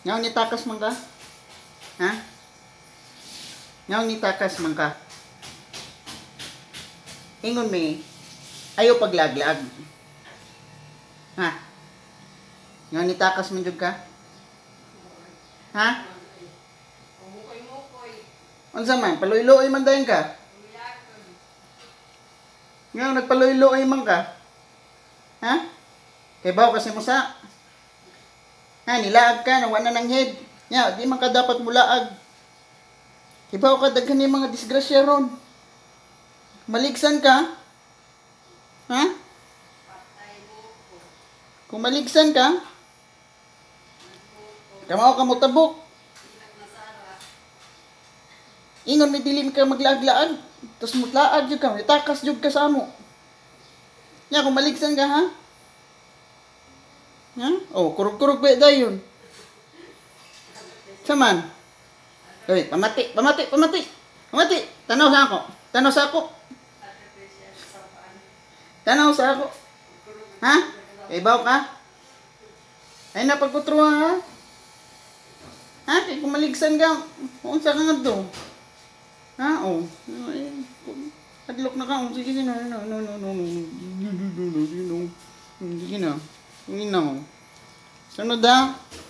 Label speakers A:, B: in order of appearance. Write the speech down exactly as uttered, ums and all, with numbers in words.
A: Ngaw ni takas man ka? Ha? Ngaw ni takas man ka? Ingon mi, ayaw paglaglag. Ha? Ngaw ni takas man jud ka? Ha? Unsa man, paluy-luoy man dayon ka? Ngaw nagpaluy-luoy man ka? Ha? Kay bawo kasi mo sa ha, nilaag ka, nawa na ng head. Nya, di man ka dapat mulaag. Ibaw ka, daghan ni mga disgrasya ron. Maligsan ka? Ha? Kung maligsan ka, kamaw ka mo tabok. Ingon may dilim ka maglaag-laag. Tapos mutlaag yun ka, itakas yun ka sa amo. Nya, kung maligsan ka, ha? Ha? Oh, kurog-kurog ba dayon? Saman? Uy, pamati, pamati, pamati. Pamati. Tanaw sa ako. Tanaw sa ako. Tanaw sa ako. Ha? Ibaw ka? Ay napagkutruha ha? Ha? Kaya kung maligsan ka, unsa ka nga do? Ha? Oh. Hadlok na ka. Sige, sige na. No, no, no, no, no. Sige na. Sige na. Sunod ha?